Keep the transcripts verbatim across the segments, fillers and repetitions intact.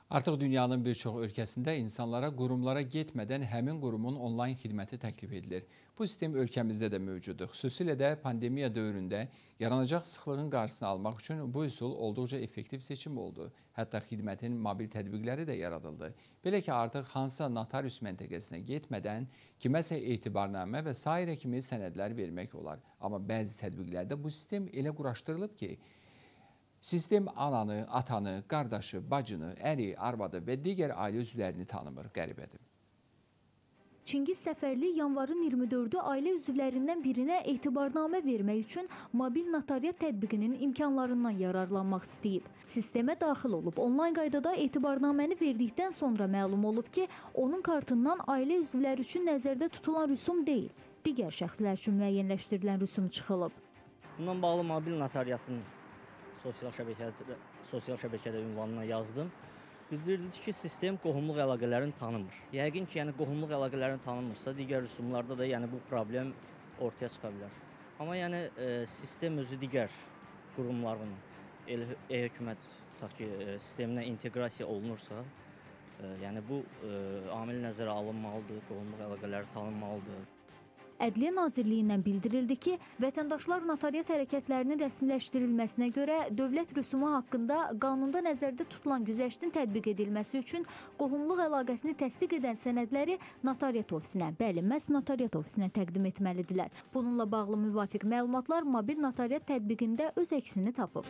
Artıq dünyanın bir çox ölkəsində insanlara qurumlara getmədən həmin qurumun onlayn xidməti təklif edilir. Bu sistem ölkəmizdə də mövcuddur. Xüsusilə də pandemiya dövründə yaranacaq sıxlığın qarşısını almaq üçün bu üsul olduqca effektiv seçim oldu. Hətta xidmətin mobil tətbiqləri də yaradıldı. Belə ki, artıq hansısa notarius məntəqəsinə getmədən kiməsə etibarnamə və sairə kimi sənədlər vermək olar. Amma bəzi tətbiqlərdə bu sistem elə quraşdırılıb ki, sistem ananı, atanı, qardaşı, bacını, əri, arvadı və digər ailə üzvlərini tanımır, qəribədir. Çingiz Səfərli yanvarın iyirmi dördü ailə üzvlərindən birinə etibarnamə vermək üçün mobil notariat tətbiqinin imkanlarından yararlanmaq istəyib. Sistemə daxil olub, onlayn qaydada etibarnaməni verdikdən sonra məlum olub ki, onun kartından ailə üzvləri üçün nəzərdə tutulan rüsum deyil, digər şəxslər üçün müəyyənləşdirilən rüsum çıxılıb. Bundan bağlı mobil notariatın sosial şəbəkədə, sosial şəbəkədə ünvanına yazdım. Bildirildi ki, sistem qohumluq əlaqələrini tanımır. Yəqin ki, yəni qohumluq əlaqələrini tanımırsa, digər rüsumlarda da yəni bu problem ortaya çıxa bilər. Amma yəni e, sistem özü digər qurumların e-hökumət tutaq ki, sisteminə inteqrasiya olunursa, e, yəni bu e, amil nəzərə alınmalıdır, qohumluq əlaqələri tanınmalıdır. Ədliyyə Nazirliyindən bildirildi ki, vətəndaşlar notariat hərəkətlərinin rəsmiləşdirilməsinə görə dövlət rüsumu haqqında qanunda nəzərdə tutulan güzəştin tətbiq edilməsi üçün qohumluq əlaqəsini təsdiq edən sənədləri notariat ofisinə, bəli, məhz notariat ofisinə təqdim etməlidirlər. Bununla bağlı müvafiq məlumatlar mobil notariat tətbiqində öz əksini tapıb.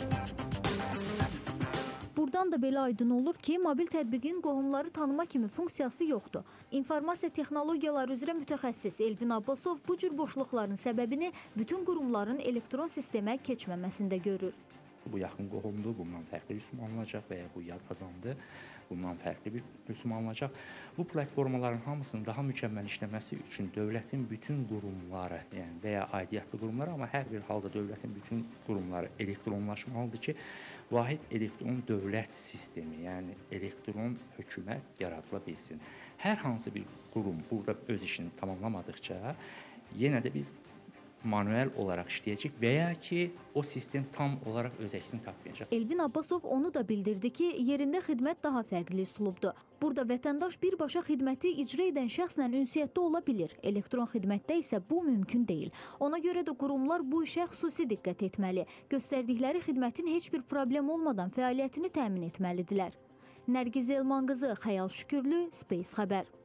Buradan da belə aydın olur ki, mobil tətbiqin qohumları tanıma kimi funksiyası yoxdur. İnformasiya texnologiyaları üzrə mütəxəssis Elvin Abbasov bu cür boşluqların səbəbini bütün qurumların elektron sistemə keçməməsində görür. Bu yaxın qohumdur, bundan fərqli rüsum alınacaq və ya bu yad adamdır, bundan fərqli bir rüsum alınacaq. Bu platformaların hamısının daha mükəmməl işləməsi üçün dövlətin bütün qurumları, yəni və ya aidiyyatlı qurumları, amma hər bir halda dövlətin bütün qurumları elektronlaşmalıdır ki, vahid elektron dövlət sistemi, yəni elektron hökumət yaradıla bilsin. Hər hansı bir qurum burada öz işini tamamlamadıqca, yenə də biz manuel olaraq işləyəcək və ya ki, o sistem tam olaraq öz əksini tapmayacaq. Elvin Abbasov onu da bildirdi ki, yerində xidmət daha fərqli üslubdur. Burada vətəndaş birbaşa xidməti icra edən şəxslə ünsiyyətdə ola bilir. Elektron xidmətdə isə bu mümkün deyil. Ona görə də qurumlar bu işə xüsusi diqqət etməli. Göstərdikləri xidmətin heç bir problem olmadan fəaliyyətini təmin etməlidirlər. Nərgiz Elman qızı, Xəyal Şükürlü, Space xəbər.